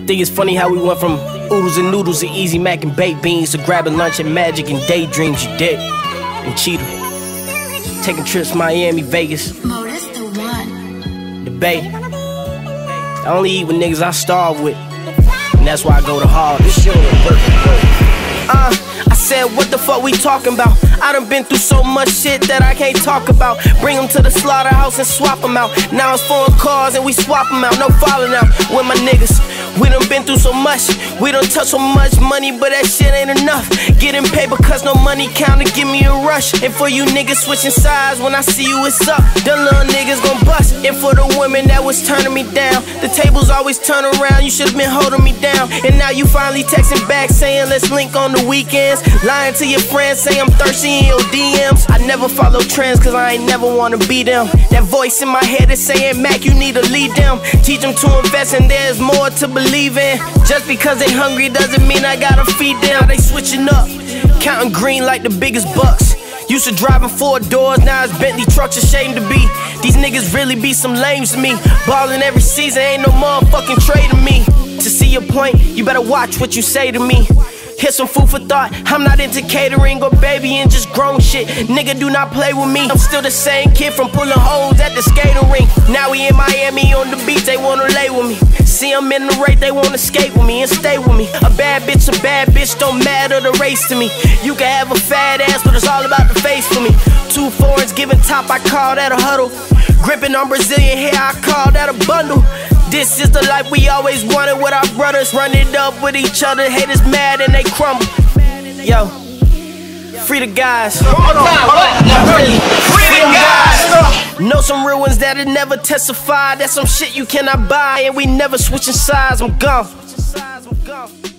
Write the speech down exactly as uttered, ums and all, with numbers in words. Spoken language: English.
think it's funny how we went from oodles and noodles to Easy Mac and baked beans to grabbing lunch and Magic and daydreams. You dead and Cheetah, taking trips Miami, Vegas. Modus the one. The Bay. I only eat with niggas I starve with, and that's why I go to hard. This shit ain't work. Uh, I said, what the fuck we talking about? I done been through so much shit that I can't talk about. Bring them to the slaughterhouse and swap them out. Now it's foreign cars and we swap them out. No falling out with my niggas. We done been through so much. We done touched so much money, but that shit ain't enough. Getting paper cause no money count to give me a rush. And for you niggas switching sides, when I see you it's up. Them little niggas gon' bust. And for the women that was turning me down, the tables always turn around. You should've been holding me down. And now you finally texting back saying let's link on the weekends. Lying to your friends, say I'm thirsty in your D Ms. I never follow trends cause I ain't never wanna be them. That voice in my head is saying, Mac, you need to lead them. Teach them to invest and there's more to believe in. Just because they hungry doesn't mean I gotta feed them. Now they switching up, counting green like the biggest bucks. Used to driving four doors, now it's Bentley trucks, ashamed to be. These niggas really be some lames to me. Ballin' every season, ain't no motherfucking trading me. To see your point, you better watch what you say to me. Here's some food for thought, I'm not into catering or babying, just grown shit. Nigga, do not play with me. I'm still the same kid from pulling holes at the skating rink. Now we in Miami on the beach, they wanna lay with me. See I'm in the rate, they wanna skate with me and stay with me. A bad bitch, a bad bitch, don't matter the race to me. You can have a fat ass, but it's all about the face for me. Two foreigns giving top, I call that a huddle. Gripping on Brazilian hair, I call that a bundle. This is the life we always wanted with our brothers. Run it up with each other, haters mad and they crumble. Yo, free the guys. Hold on, hold on. Free the guys. Know some real ones that'll never testify. That's some shit you cannot buy, and we never switching sides. I'm gone.